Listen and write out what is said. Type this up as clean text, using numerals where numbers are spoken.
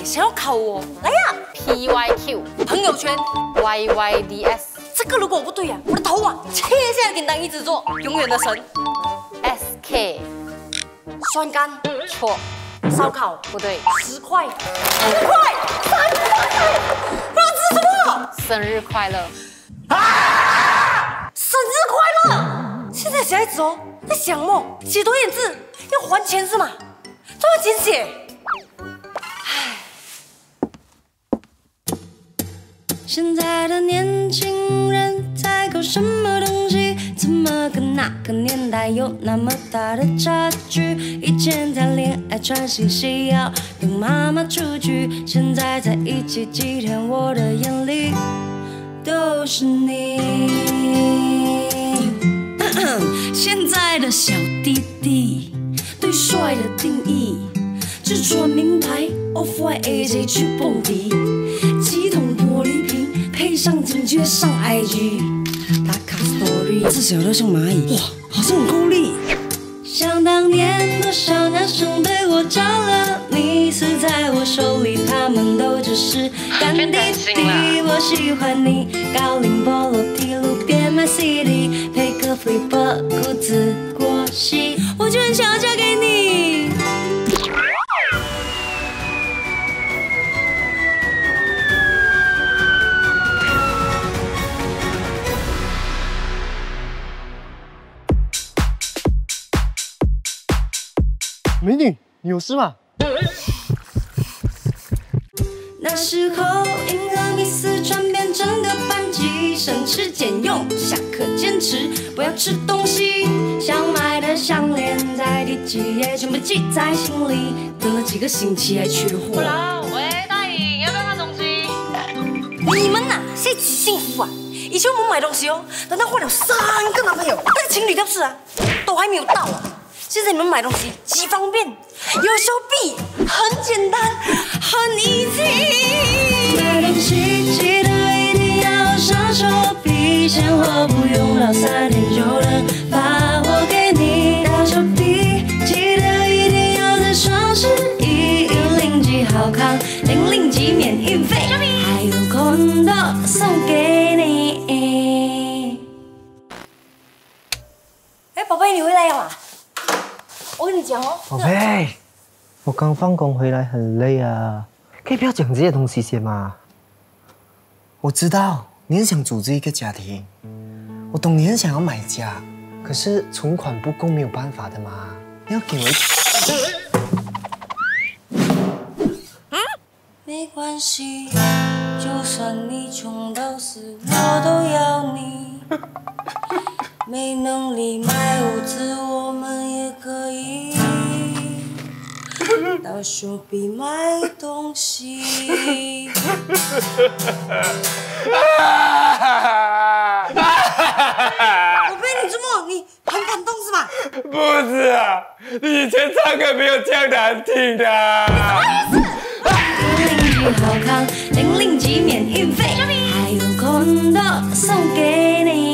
想要考我？来呀 ！PYQ 朋友圈 YYDS 这个如果我不对呀，我的头啊切下来给你当一子座，永远的神。 SK 酸干错， 烧烤不对 ，10块，5块，3块，我要吃什么？ 生日快乐！ 生日快乐！现在小孩子哦，在想么？写多点字要还钱是吗？这么简写。现在的年轻人在搞什么东西？怎么跟那个年代有那么大的差距？以前谈恋爱穿新鞋要跟妈妈出去，现在在一起几天，我的眼里都是你。现在的小弟弟对帅的定义，只穿名牌 Off-White AJ 去蹦迪，几桶玻璃瓶配上警觉上 IG， 打卡 Story， 自小都像蚂蚁，哇，好像很够力。想当年多少男生对我着了迷，死在我手里，他们都只是干弟弟。我喜欢你，高领 Polo T， 路边买 CD， 配个 Flipper 裤子过膝，我就很想要嫁给你。 美女，你有事吗？ 那时候银河迷思传遍整个班级，省吃俭用，下课坚持不要吃东西。想买的项链在第几页全部记在心里，等了几个星期还缺货。 喂，大颖，要不要看东西？ 你们呐，现在几幸福啊！以前我们买东西哦，等到换了3个男朋友，那个情侣吊饰啊，都还没有到啊。现在你们买东西极方便，有手臂，很简单，很 easy。买东西记得一定要上手臂，现货不用到3天就能发货给你。到手臂记得一定要在双11 1零几好康，0零几免运费，还有空豆送给你。哎，宝贝，你回来了啊？我跟你讲哦， 宝贝，我刚放工回来很累啊，可以不要讲这些东西先吗？我知道你很想组织一个家庭，我懂你很想要买家，可是存款不够没有办法的嘛，你要给我没关系，就算你穷到死，我都要你。没能力买屋子，我们也可以到手臂买东西。宝贝，你怎么你很感动是吧？ 不是啊，你以前唱歌没有这样难听的。 0零几好康，0零几免运费，还有空豆送给你。